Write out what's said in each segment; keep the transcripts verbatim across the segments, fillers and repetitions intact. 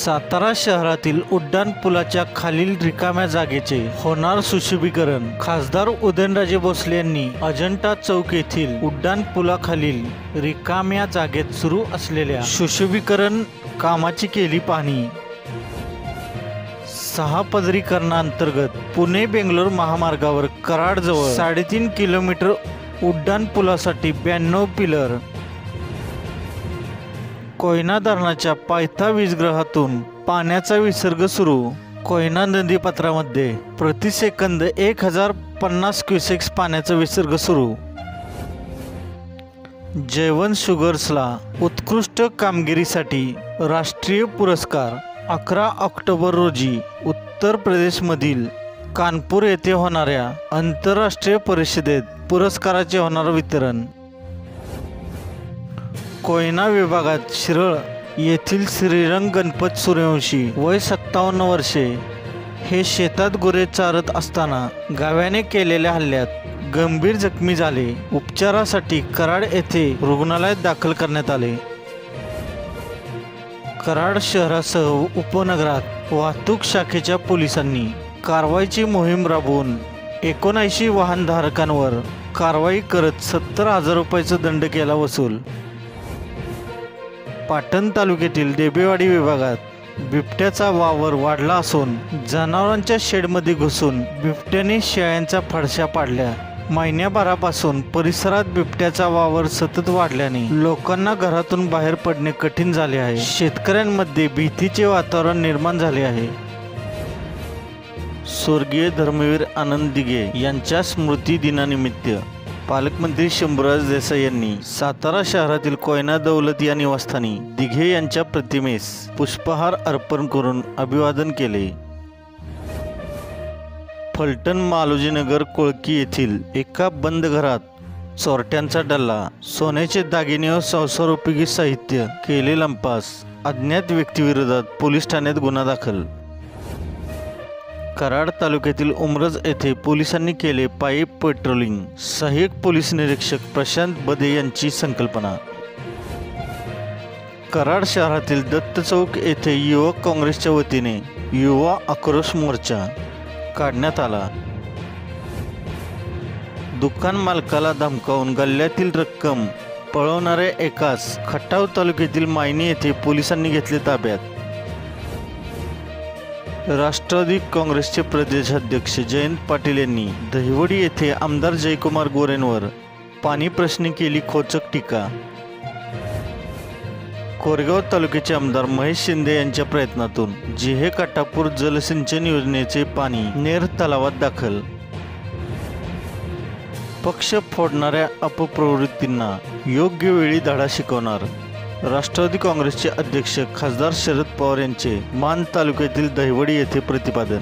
सातारा शहरातील उड्डाणपुलाच्या खालील रिकाम्या जागेचे होणार सुशोभीकरण। खासदार उदयनराजे भोसले यांनी अजंठा चौक येथील उड्डाणपुलाखालील रिकाम्या जागेत सुरू असलेल्या सुशोभीकरण कामाची केली पाहणी। सहा पदरीकरणाअंतर्गत पुणे बेंगलोर महामार्गावर कराडजवळ साडेतीन किलोमीटर उड्डाणपुलासाठी ब्याण्णव पिलर। कोयना धरणाच्या पायथा वीजगृहातून पाण्याचा विसर्ग सुरू। कोयना नदीपात्रामध्ये प्रतिसेकंद एक हजार पन्नास क्युसेक्स पाण्याचा विसर्ग सुरू। जयवंत शुगर्सला उत्कृष्ट कामगिरीसाठी राष्ट्रीय पुरस्कार। अकरा ऑक्टोबर रोजी उत्तर प्रदेशमधील कानपूर येथे होणाऱ्या आंतरराष्ट्रीय परिषदेत पुरस्काराचे होणार वितरण। कोयना विभागात शिरळ येथील श्रीरंग गणपत सूर्यवंशी वय सत्तावन्न वर्षे हे शेतात गुरे चारत असताना गाव्याने केलेल्या हल्ल्यात गंभीर जखमी झाले। उपचारासाठी कराड येथे रुग्णालयात दाखल करण्यात आले। कराड शहरासह उपनगरात वाहतूक शाखेच्या पोलिसांनी कारवाईची मोहीम राबवून एकोणऐंशी वाहनधारकांवर कारवाई करत सत्तर हजार रुपयाचा दंड केला वसूल। पाटण तालुक्यातील डेबेवाडी विभागात बिबट्याचा वावर वाढला असून जनावरांच्या शेडमध्ये घुसून बिबट्याने शेळ्यांच्या फडशा पाडल्या। महिन्याभरापासून परिसरात बिबट्याचा वावर सतत वाढल्याने लोकांना घरातून बाहेर पडणे कठीण झाले आहे। शेतकऱ्यांमध्ये भीतीचे वातावरण निर्माण झाले आहे। स्वर्गीय धर्मवीर आनंद दिघे यांच्या स्मृती दिनानिमित्त पालकमंत्री शंभूराज देसाई यांनी सातारा शहरातील कोयना दौलत या निवासस्थानी दिघे यांच्या प्रतिमेस पुष्पहार अर्पण करून अभिवादन केले। फलटण मालोजीनगर कोळकी येथील एका बंद घरात चोरट्यांचा डल्ला, सोन्याचे दागिने व संसारोपयोगी साहित्य केले लंपास। अज्ञात व्यक्तीविरोधात पोलीस ठाण्यात गुन्हा दाखल। कराड तालुक्यातील उमरज येथे पोलिसांनी केले पायी पेट्रोलिंग। सहाय्यक पोलीस निरीक्षक प्रशांत बदे यांची संकल्पना। कराड शहरातील दत्त चौक येथे युवक काँग्रेसच्या वतीने युवा आक्रोश मोर्चा काढण्यात आला। दुकान मालकाला धमकावून गल्ल्यातील रक्कम पळवणाऱ्या एकास खटाव तालुक्यातील मायनी येथे पोलिसांनी घेतले ताब्यात। राष्ट्रवादी काँग्रेसचे प्रदेशाध्यक्ष जयंत पाटील यांनी दहिवडी येथे आमदार जयकुमार गोरेंवर पाणी प्रश्नी केली खोचक टीका। कोरेगाव तालुक्याचे आमदार महेश शिंदे यांच्या प्रयत्नातून जिहे काटापूर जलसिंचन योजनेचे पाणी नेर तलावात दाखल। पक्ष फोडणाऱ्या अपप्रवृत्तींना योग्य वेळी धडा शिकवणार। राष्ट्रवादी काँग्रेसचे अध्यक्ष खासदार शरद पवार यांचे मान तालुक्यातील दहिवडी येथे प्रतिपादन।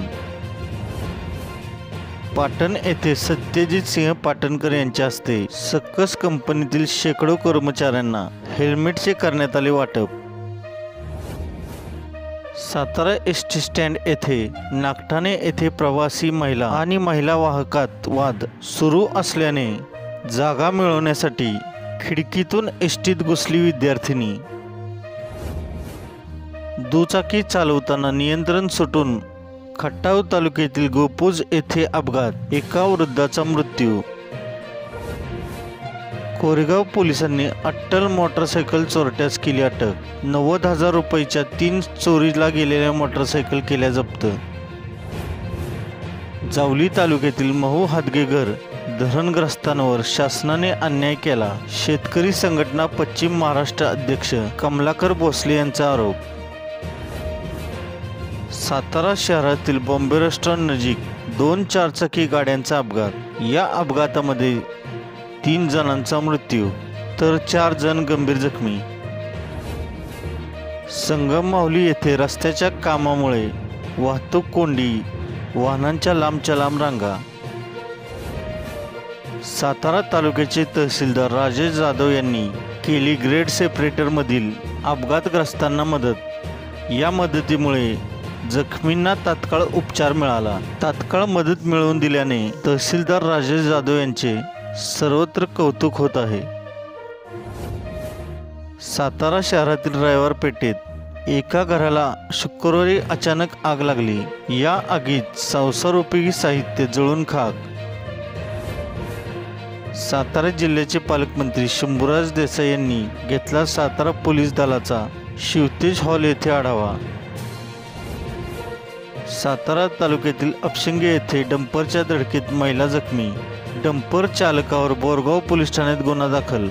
पाटण येथे सत्यजित सिंह पाटणकर यांच्या हस्ते सक्कस कंपनीतील शेकडो कर्मचाऱ्यांना हेल्मेटचे करण्यात आले वाटप। सातारा एस टी स्टँड येथे नागठाणे येथे प्रवासी महिला आणि महिला वाहकात वाद सुरू असल्याने जागा मिळवण्यासाठी खिडकीतून एसटीत घुसली विद्यार्थिनी। दुचाकी चालवताना नियंत्रण सुटून खटाव तालुक्यातील गोपूज येथे अपघात, एका वृद्धाचा मृत्यू। कोरेगाव पोलिसांनी अट्टल मोटरसायकल चोरट्यास केली अटक। नव्वद हजार रुपयाच्या तीन चोरीला गेलेल्या मोटरसायकल केल्या जप्त। जावली तालुक्यातील महू हादगेघर धरणग्रस्तांवर शासनाने अन्याय केला। शेतकरी संघटना पश्चिम महाराष्ट्र अध्यक्ष कमलाकर भोसले यांचा आरोप। सातारा शहरातील बॉम्बे रेस्टॉरंट नजीक दोन चारचाकी गाड्यांचा अपघात। या अपघातामध्ये तीन जणांचा मृत्यू तर चार जण गंभीर जखमी। संगम माहुली येथे रस्त्याच्या कामामुळे वाहतूक कोंडी, वाहनांच्या लांबच्या लांब रांगा। सातारा तालुक्याचे तहसीलदार राजेश जाधव यांनी केली ग्रेड सेपरेटरमधील अपघातग्रस्तांना मदत। या मदतीमुळे जखमींना तात्काळ उपचार मिळाला। तात्काळ मदत मिळवून दिल्याने तहसीलदार राजेश जाधव यांचे सर्वत्र कौतुक होत आहे। सातारा शहरातील रविवार पेठेत एका घराला शुक्रवारी अचानक आग लागली. या आगीत संसारोपयोगी साहित्य जळून खाक. सातारा जिल्ह्याचे पालकमंत्री शंभूराज देसाई यांनी घेतला सातारा पोलीस दलाचा शिवतेज हॉल येथे आढावा. सातारा तालुक्यातील अपशिंगे येथे डंपरच्या धडकेत महिला जखमी. डंपर चालकावर बोरगाव पोलीस ठाण्यात गुन्हा दाखल.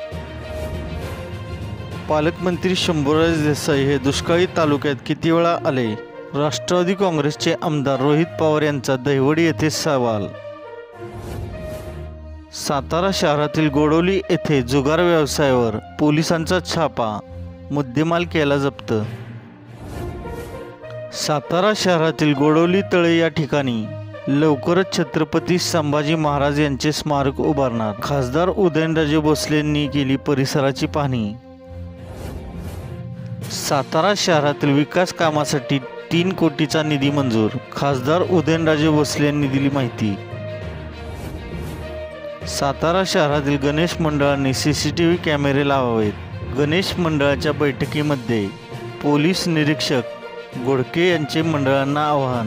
पालकमंत्री शंभूराज देसाई हे दुष्काळी तालुक्यात किती वेळा आले? राष्ट्रवादी काँग्रेसचे आमदार रोहित पवार यांचा दहिवडी येथे सवाल. सातारा शहरातील गोडवली येथे जुगार व्यवसायावर पोलिसांचा छापा. मुद्देमाल केला जप्त. सातारा शहरातील गोडवली तळे या ठिकाणी लवकरच छत्रपती संभाजी महाराज यांचे स्मारक उभारणार. खासदार उदयनराजे भोसले यांनी केली परिसराची पाहणी. सातारा शहरातील विकास कामासाठी तीन कोटीचा निधी मंजूर. खासदार उदयनराजे भोसले यांनी दिली माहिती. सातारा शहरातील गणेश मंडळांनी सी सी टी व्ही कॅमेरे लावावेत. गणेश मंडळाच्या बैठकीमध्ये पोलीस निरीक्षक घोडके यांचे मंडळांना आवाहन.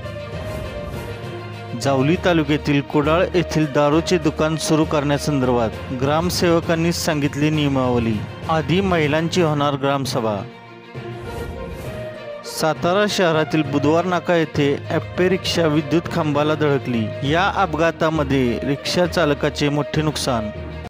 जावली तालुक्यातील कुडाळ येथील दारूचे दुकान सुरू करण्यासंदर्भात ग्रामसेवकांनी सांगितली नियमावली. आधी महिलांची होणार ग्रामसभा. सातारा शहरातील बुधवार नाका येथे ॲप्पे रिक्षा विद्युत खांबाला धडकली. या अपघातामध्ये रिक्षा चालकाचे मोठे नुकसान.